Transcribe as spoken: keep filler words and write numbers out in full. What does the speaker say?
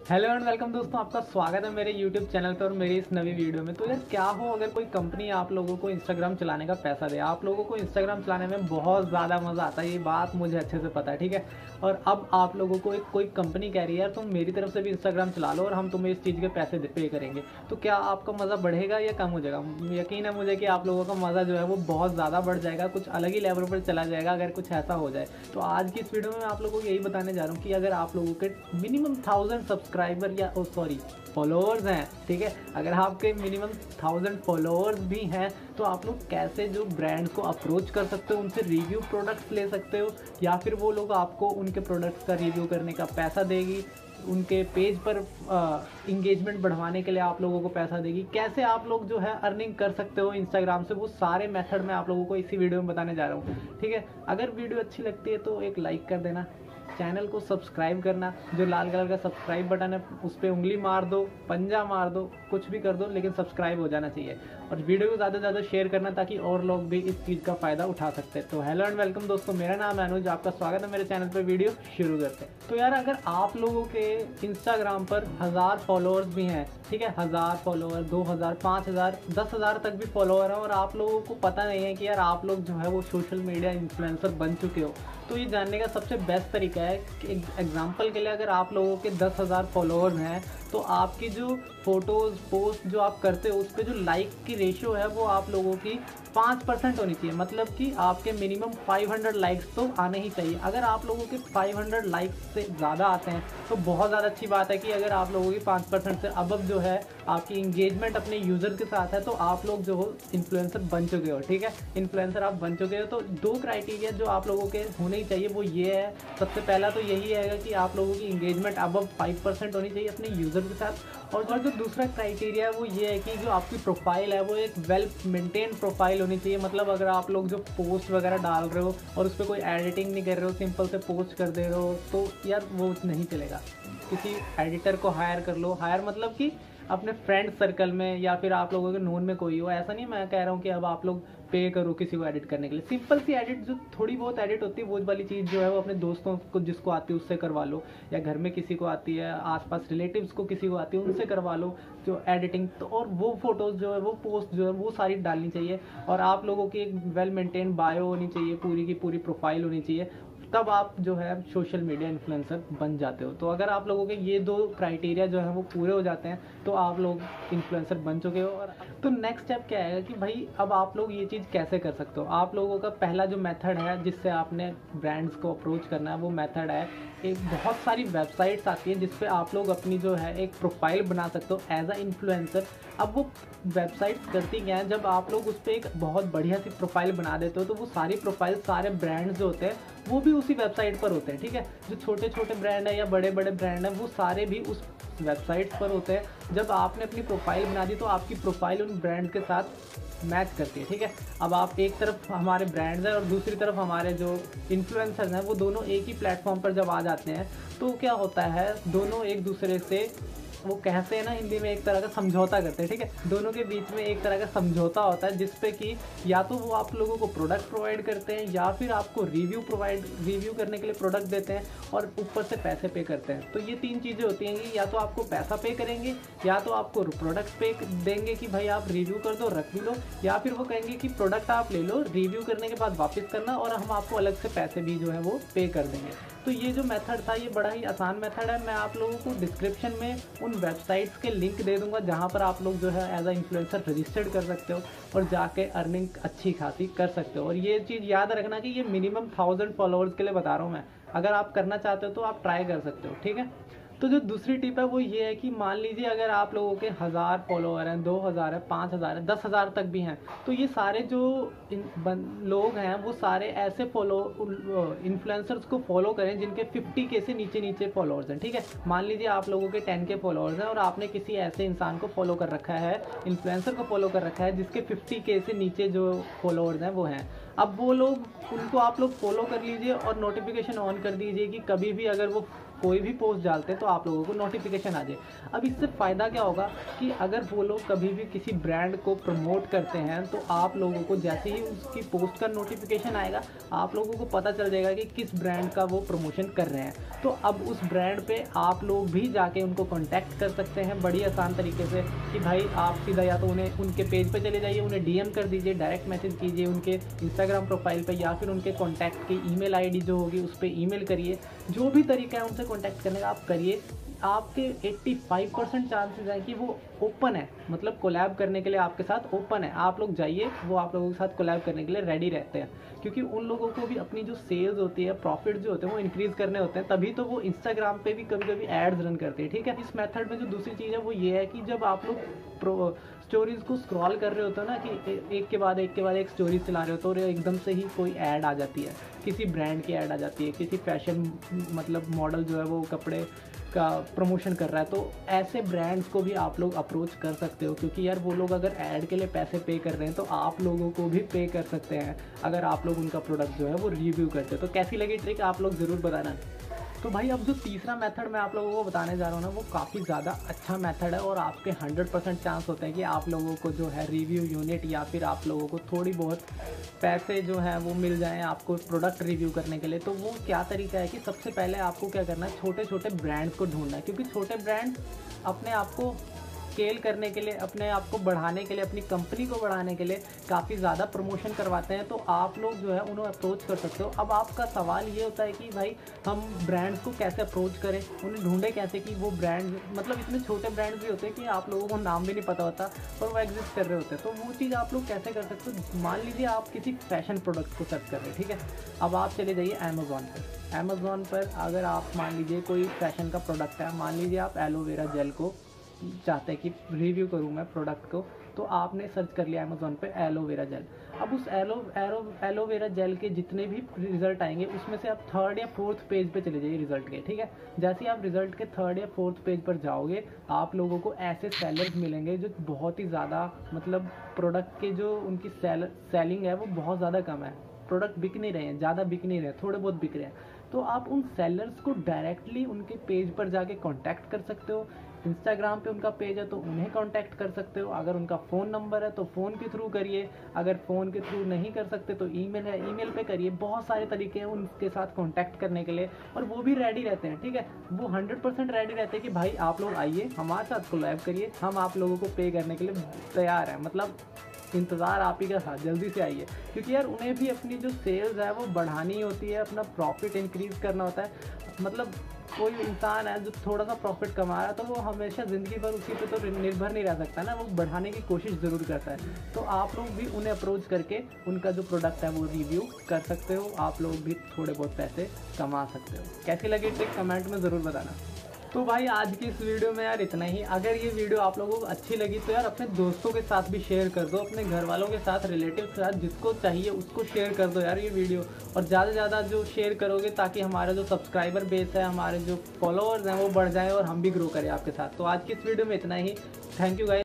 Hello and welcome दोस्तों, आपका स्वागत है मेरे यूट्यूब चैनल पर और मेरी इस नई वीडियो में। तो यार क्या हो, अगर कोई कंपनी आप लोगों को इंस्टाग्राम चलाने का पैसा दे, आप लोगों को इंस्टाग्राम चलाने में बहुत ज़्यादा मज़ा आता है, ये बात मुझे अच्छे से पता है, ठीक है। और अब आप लोगों को एक कोई कंपनी कह रही है यार तुम मेरी तरफ से भी इंस्टाग्राम चला लो और हम तुम्हें इस चीज़ के पैसे पे करेंगे, तो क्या आपका मज़ा बढ़ेगा या कम हो जाएगा? यकीन है मुझे कि आप लोगों का मज़ा जो है वो बहुत ज़्यादा बढ़ जाएगा, कुछ अलग ही लेवल पर चला जाएगा अगर कुछ ऐसा हो जाए। तो आज की इस वीडियो में मैं आप लोगों को यही बताने जा रहा हूँ कि अगर आप लोगों के मिनिमम थाउजेंड सब्सक्राइबर या सॉरी फॉलोअर्स हैं, ठीक है, अगर आपके मिनिमम थाउजेंड फॉलोअर्स भी हैं तो आप लोग कैसे जो ब्रांड्स को अप्रोच कर सकते हो, उनसे रिव्यू प्रोडक्ट्स ले सकते हो, या फिर वो लोग आपको उनके प्रोडक्ट्स का रिव्यू करने का पैसा देगी, उनके पेज पर इंगेजमेंट बढ़वाने के लिए आप लोगों को पैसा देगी, कैसे आप लोग जो है अर्निंग कर सकते हो इंस्टाग्राम से, वो सारे मेथड मैं आप लोगों को इसी वीडियो में बताने जा रहा हूँ, ठीक है। अगर वीडियो अच्छी लगती है तो एक लाइक कर देना, चैनल को सब्सक्राइब करना, जो लाल कलर का सब्सक्राइब बटन है उस पर उंगली मार दो, पंजा मार दो, कुछ भी कर दो, लेकिन सब्सक्राइब हो जाना चाहिए। और वीडियो को ज़्यादा से ज़्यादा शेयर करना ताकि और लोग भी इस चीज़ का फ़ायदा उठा सकते हैं। तो हेलो एंड वेलकम दोस्तों, मेरा नाम है अनुज, आपका स्वागत है मेरे चैनल पर। वीडियो शुरू करते हैं। तो यार अगर आप लोगों के इंस्टाग्राम पर हज़ार फॉलोअर्स भी हैं, ठीक है, हज़ार फॉलोअर, दो हज़ार, पाँच हज़ार, दस हज़ार तक भी फॉलोअर हैं और आप लोगों को पता नहीं है कि यार आप लोग जो है वो सोशल मीडिया इन्फ्लुएंसर बन चुके हो, तो ये जानने का सबसे बेस्ट तरीका है कि एग्जांपल के लिए अगर आप लोगों के दस हज़ार फॉलोअर्स हैं तो आपकी जो फ़ोटोज़ पोस्ट जो आप करते हो उस पर जो लाइक की रेशियो है वो आप लोगों की पाँच परसेंट होनी चाहिए। मतलब कि आपके मिनिमम पाँच सौ लाइक्स तो आने ही चाहिए। अगर आप लोगों के पाँच सौ लाइक्स से ज़्यादा आते हैं तो बहुत ज़्यादा अच्छी बात है कि अगर आप लोगों की पाँच परसेंट से अबव जो है आपकी इंगेजमेंट अपने यूज़र के साथ है तो आप लोग जो हो इन्फ्लुएंसर बन चुके हो, ठीक है, इन्फ्लुएंसर आप बन चुके हो। तो दो क्राइटेरिया जो आप लोगों के होने ही चाहिए वो ये है, सबसे पहला तो यही है कि आप लोगों की इंगेजमेंट अबव फाइव परसेंट होनी चाहिए अपने यूज़र के साथ। और जो दूसरा क्राइटेरिया है वो ये है कि जो आपकी प्रोफाइल है वो एक वेल मेंटेन प्रोफाइल होनी चाहिए। मतलब अगर आप लोग जो पोस्ट वगैरह डाल रहे हो और उस पर कोई एडिटिंग नहीं कर रहे हो, सिंपल से पोस्ट कर दे रहे हो, तो यार वो नहीं चलेगा। किसी एडिटर को हायर कर लो। हायर मतलब कि अपने फ्रेंड सर्कल में या फिर आप लोगों के नोन में कोई हो। ऐसा नहीं मैं कह रहा हूँ कि अब आप लोग पे करो किसी को एडिट करने के लिए। सिंपल सी एडिट जो थोड़ी बहुत एडिट होती है वो वाली चीज़ जो है वो अपने दोस्तों को जिसको आती है उससे करवा लो, या घर में किसी को आती है, आसपास रिलेटिव्स को किसी को आती है उनसे करवा लो जो एडिटिंग। तो और वो फोटोज़ जो है वो पोस्ट जो है वो सारी डालनी चाहिए। और आप लोगों की एक वेल मेंटेन बायो होनी चाहिए, पूरी की पूरी प्रोफाइल होनी चाहिए, तब आप जो है सोशल मीडिया इन्फ्लुएंसर बन जाते हो। तो अगर आप लोगों के ये दो क्राइटेरिया जो है वो पूरे हो जाते हैं तो आप लोग इन्फ्लुएंसर बन चुके हो। और तो नेक्स्ट स्टेप क्या है कि भाई अब आप लोग ये चीज़ कैसे कर सकते हो। आप लोगों का पहला जो मेथड है जिससे आपने ब्रांड्स को अप्रोच करना है वो मेथड है, एक बहुत सारी वेबसाइट्स आती हैं जिस पे आप लोग अपनी जो है एक प्रोफाइल बना सकते हो एज अ इन्फ्लुएंसर। अब वो वेबसाइट्स करती क्या है, जब आप लोग उस पर एक बहुत बढ़िया सी प्रोफाइल बना देते हो तो वो सारी प्रोफाइल सारे ब्रांड्स जो होते हैं वो भी उसी वेबसाइट पर होते हैं, ठीक है। जो छोटे छोटे ब्रांड है या बड़े बड़े ब्रांड हैं वो सारे भी उस वेबसाइट्स पर होते हैं। जब आपने अपनी प्रोफाइल बना दी तो आपकी प्रोफाइल उन ब्रांड के साथ मैच करती है, ठीक है। अब आप एक तरफ हमारे ब्रांड्स हैं और दूसरी तरफ हमारे जो इन्फ्लुएंसर्स हैं वो दोनों एक ही प्लेटफॉर्म पर जब आ जाते हैं तो क्या होता है, दोनों एक दूसरे से वो कहते हैं ना हिंदी में एक तरह का समझौता करते हैं, ठीक है। दोनों के बीच में एक तरह का समझौता होता है जिसपे कि या तो वो आप लोगों को प्रोडक्ट प्रोवाइड करते हैं या फिर आपको रिव्यू प्रोवाइड रिव्यू करने के लिए प्रोडक्ट देते हैं और ऊपर से पैसे पे करते हैं। तो ये तीन चीज़ें होती हैं कि या तो आपको पैसा पे करेंगे, या तो आपको प्रोडक्ट पे देंगे कि भाई आप रिव्यू कर दो, रख भी लो, या फिर वो कहेंगे कि प्रोडक्ट आप ले लो, रिव्यू करने के बाद वापस करना और हम आपको अलग से पैसे भी जो है वो पे कर देंगे। तो ये जो मेथड था ये बड़ा ही आसान मेथड है। मैं आप लोगों को डिस्क्रिप्शन में उन वेबसाइट्स के लिंक दे दूंगा जहां पर आप लोग जो है एज अ इन्फ्लुएंसर रजिस्टर्ड कर सकते हो और जाके अर्निंग अच्छी खासी कर सकते हो। और ये चीज़ याद रखना कि ये मिनिमम थाउजेंड फॉलोअर्स के लिए बता रहा हूँ मैं। अगर आप करना चाहते हो तो आप ट्राई कर सकते हो, ठीक है। तो जो दूसरी टिप है वो ये है कि मान लीजिए अगर आप लोगों के हज़ार फॉलोअर हैं, दो हज़ार है, पाँच हज़ार है, दस हज़ार तक भी हैं, तो ये सारे जो लोग हैं वो सारे ऐसे फॉलो इन्फ्लुएंसर्स को फॉलो करें जिनके फिफ्टी के से नीचे नीचे फॉलोअर्स हैं, ठीक है। मान लीजिए आप लोगों के टेन के फॉलोअर्स हैं और आपने किसी ऐसे इंसान को फॉलो कर रखा है, इन्फ्लुएंसर को फॉलो कर रखा है जिसके फिफ्टी के से नीचे जो फॉलोअर्स हैं वो हैं। अब वो लोग उनको आप लोग फॉलो कर लीजिए और नोटिफिकेशन ऑन कर दीजिए कि कभी भी अगर वो कोई भी पोस्ट डालते हैं तो आप लोगों को नोटिफिकेशन आ जाए। अब इससे फ़ायदा क्या होगा कि अगर वो लोग कभी भी किसी ब्रांड को प्रमोट करते हैं तो आप लोगों को जैसे ही उसकी पोस्ट का नोटिफिकेशन आएगा आप लोगों को पता चल जाएगा कि किस ब्रांड का वो प्रमोशन कर रहे हैं। तो अब उस ब्रांड पे आप लोग भी जाके उनको कांटेक्ट कर सकते हैं बड़ी आसान तरीके से कि भाई आप सीधा या तो उन्हें उनके पेज पे चले जाइए, उन्हें डीएम कर दीजिए, डायरेक्ट मैसेज कीजिए उनके इंस्टाग्राम प्रोफाइल पे, या फिर उनके कॉन्टैक्ट की ईमेल आईडी जो होगी उस पर ईमेल करिए। जो भी तरीका है उनसे कॉन्टैक्ट करने का आप करिए। आपके पचासी परसेंट चांसेस हैं कि वो ओपन है, मतलब कोलैब करने के लिए आपके साथ ओपन है। आप लोग जाइए, वो आप लोगों के साथ कोलैब करने के लिए रेडी रहते हैं, क्योंकि उन लोगों को भी अपनी जो सेल्स होती है, प्रॉफिट जो होते हैं वो इंक्रीज़ करने होते हैं, तभी तो वो इंस्टाग्राम पे भी कभी कभी एड्स रन करते हैं। ठीक है, इस मेथड में जो दूसरी चीज़ है वो ये है कि जब आप लोग स्टोरीज को स्क्रॉल कर रहे होते हो ना, कि एक के बाद एक के बाद एक स्टोरी चला रहे होते हो और एकदम से ही कोई ऐड आ जाती है, किसी ब्रांड की ऐड आ जाती है, किसी फैशन मतलब मॉडल जो है वो कपड़े का प्रमोशन कर रहा है, तो ऐसे ब्रांड्स को भी आप लोग अप्रोच कर सकते हो, क्योंकि यार वो लोग अगर ऐड के लिए पैसे पे कर रहे हैं तो आप लोगों को भी पे कर सकते हैं अगर आप लोग उनका प्रोडक्ट जो है वो रिव्यू करते हो। तो कैसी लगी ट्रिक आप लोग ज़रूर बताना। तो भाई अब जो तीसरा मेथड मैं आप लोगों को बताने जा रहा हूँ ना, वो काफ़ी ज़्यादा अच्छा मेथड है और आपके हंड्रेड परसेंट चांस होते हैं कि आप लोगों को जो है रिव्यू यूनिट या फिर आप लोगों को थोड़ी बहुत पैसे जो हैं वो मिल जाएं आपको प्रोडक्ट रिव्यू करने के लिए। तो वो क्या तरीका है कि सबसे पहले आपको क्या करना है, छोटे छोटे ब्रांड्स को ढूंढना है, क्योंकि छोटे ब्रांड अपने आप को स्केल करने के लिए, अपने आप को बढ़ाने के लिए, अपनी कंपनी को बढ़ाने के लिए काफ़ी ज़्यादा प्रमोशन करवाते हैं। तो आप लोग जो है उन्हें अप्रोच कर सकते हो। अब आपका सवाल ये होता है कि भाई हम ब्रांड्स को कैसे अप्रोच करें, उन्हें ढूंढे कैसे कि वो ब्रांड, मतलब इतने छोटे ब्रांड्स भी होते हैं कि आप लोगों को नाम भी नहीं पता होता और वो एग्जिस्ट कर रहे होते हैं। तो वो चीज़ आप लोग कैसे कर सकते हो, मान लीजिए आप किसी फैशन प्रोडक्ट को सर्च कर रहे हैं, ठीक है। अब आप चले जाइए अमेज़ॉन पर। अमेज़ॉन पर अगर आप मान लीजिए कोई फैशन का प्रोडक्ट है, मान लीजिए आप एलोवेरा जेल को चाहते हैं कि रिव्यू करूँ मैं प्रोडक्ट को, तो आपने सर्च कर लिया अमेज़ॉन पे एलोवेरा जेल। अब उस एलो एलो एलोवेरा जेल के जितने भी रिजल्ट आएंगे उसमें से आप थर्ड या फोर्थ पेज पे चले जाइए रिजल्ट के, ठीक है। जैसे ही आप रिजल्ट के थर्ड या फोर्थ पेज पर जाओगे आप लोगों को ऐसे सेलर्स मिलेंगे जो बहुत ही ज़्यादा, मतलब प्रोडक्ट के जो उनकी सेल सेलिंग है वो बहुत ज़्यादा कम है, प्रोडक्ट बिक नहीं रहे हैं, ज़्यादा बिक नहीं रहे हैं, थोड़े बहुत बिक रहे हैं। तो आप उन सेलर्स को डायरेक्टली उनके पेज पर जाके कांटेक्ट कर सकते हो। इंस्टाग्राम पे उनका पेज है तो उन्हें कांटेक्ट कर सकते हो। अगर उनका फ़ोन नंबर है तो फ़ोन के थ्रू करिए, अगर फ़ोन के थ्रू नहीं कर सकते तो ईमेल है, ईमेल पे करिए। बहुत सारे तरीके हैं उनके साथ कांटेक्ट करने के लिए और वो भी रेडी रहते हैं, ठीक है। वो हंड्रेड परसेंट रेडी रहते हैं कि भाई आप लोग आइए हमारे साथ कोलैब करिए, हम आप लोगों को पे करने के लिए तैयार हैं, मतलब इंतज़ार आप ही का था, जल्दी से आइए। क्योंकि यार उन्हें भी अपनी जो सेल्स है वो बढ़ानी होती है, अपना प्रॉफिट इंक्रीज़ करना होता है। मतलब कोई इंसान है जो थोड़ा सा प्रॉफिट कमा रहा है तो वो हमेशा ज़िंदगी भर उसी पे तो निर्भर नहीं रह सकता ना, वो बढ़ाने की कोशिश ज़रूर करता है। तो आप लोग भी उन्हें अप्रोच करके उनका जो प्रोडक्ट है वो रिव्यू कर सकते हो, आप लोग भी थोड़े बहुत पैसे कमा सकते हो। कैसी लगी ट्रिक कमेंट में ज़रूर बताना। तो भाई आज की इस वीडियो में यार इतना ही। अगर ये वीडियो आप लोगों को अच्छी लगी तो यार अपने दोस्तों के साथ भी शेयर कर दो, अपने घर वालों के साथ, रिलेटिव के साथ, जिसको चाहिए उसको शेयर कर दो यार ये वीडियो। और ज़्यादा से ज़्यादा जो शेयर करोगे ताकि हमारा जो सब्सक्राइबर बेस है, हमारे जो फॉलोअर्स हैं वो बढ़ जाए और हम भी ग्रो करें आपके साथ। तो आज की इस वीडियो में इतना ही। Thank you guys.